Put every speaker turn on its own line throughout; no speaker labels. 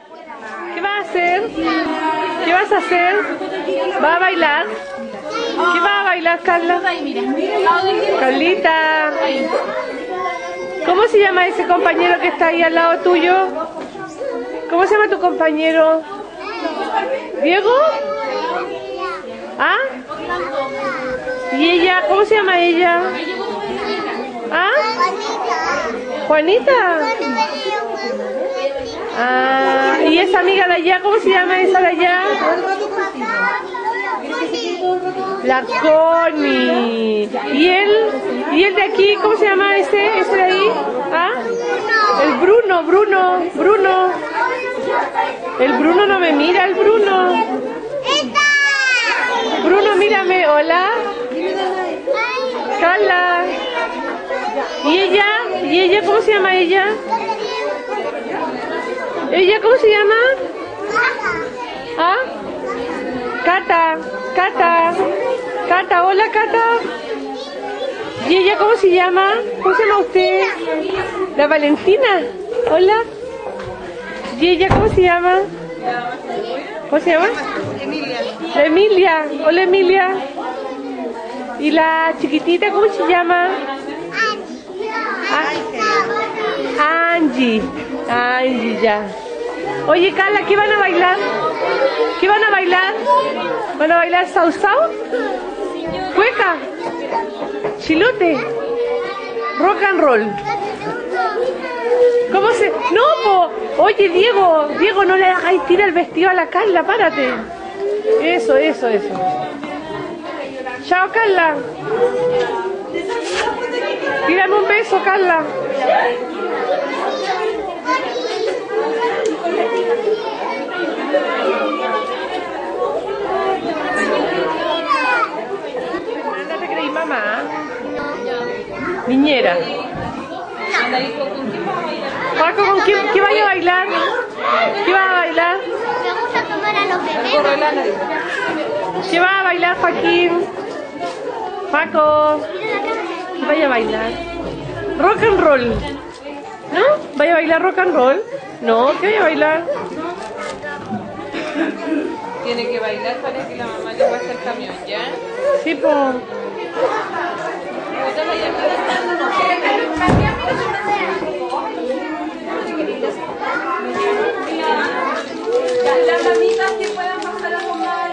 ¿Qué vas a hacer? ¿Qué vas a hacer? ¿Va a bailar? ¿Qué va a bailar, Carla? Carlita. ¿Cómo se llama ese compañero que está ahí al lado tuyo? ¿Cómo se llama tu compañero? ¿Diego? ¿Ah? ¿Y ella? ¿Cómo se llama ella? ¿Ah? ¿Juanita? Ah, ¿y esa amiga de allá? ¿Cómo se llama esa de allá? La Connie. ¿Y él de aquí? ¿Cómo se llama ese de ahí? ¿Ah? El Bruno. El Bruno no me mira, el Bruno. Bruno, mírame. Hola. Carla. ¿Y ella? ¿Cómo se llama ella? ¿Ella cómo se llama? ¿Ah? Cata. Hola, Cata. ¿Y ella cómo se llama? ¿Cómo se llama usted? La Valentina. Hola. ¿Y ella cómo se llama? ¿Cómo se llama?
Emilia.
La Emilia. Hola, Emilia. ¿Y la chiquitita cómo se llama? Angie, ya. Oye, Carla, ¿qué van a bailar? ¿Qué van a bailar? ¿Van a bailar sausao? ¿Cueca? ¿Chilote? ¿Rock and roll? ¿Cómo se...? ¡No, po! Oye, Diego, no le hagáis tira el vestido a la Carla, párate. Eso. Chao, Carla. Tírame un beso, Carla. ¿No te creí mamá? Niñera. Paco, ¿con qué vaya a bailar? ¿Qué va a bailar?
Me gusta tomar a los bebés.
¿Qué va a bailar, Joaquín? Paco, ¿qué vaya a bailar? Rock and roll. ¿No? ¿Vaya a bailar rock and roll? No, ¿qué vaya a bailar?
Tiene que bailar para que la mamá le pase el camión, ¿ya?
Sí, po.
Las mamitas que puedan pasar a tomar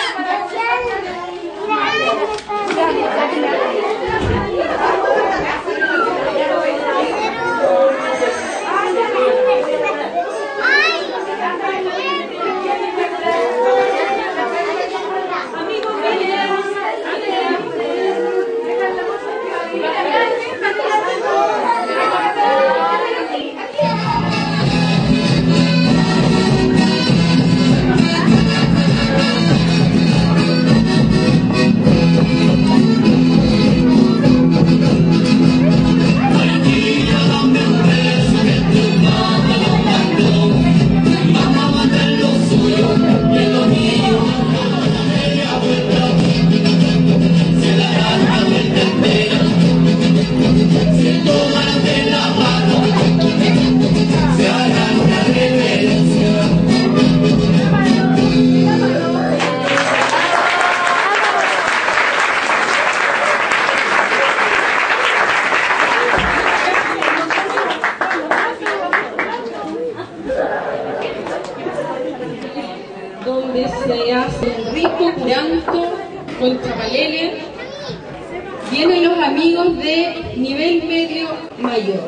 donde se hace un rico curanto con chapalele. Vienen los amigos de nivel medio mayor.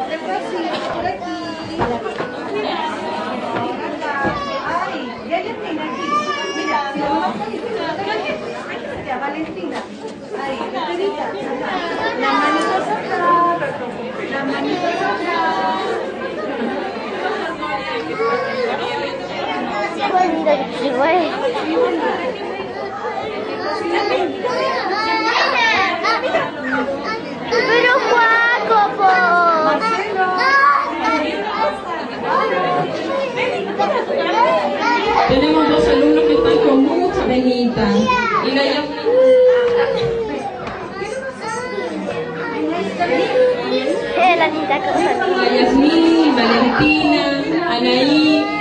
Valentina, ahí, las manitos atrás, las manitos atrás.
Pero Juaco, po.
Tenemos dos alumnos que están con mucha penita. Y la
La linda cosa.
Yasmín, Valentina, Anaí.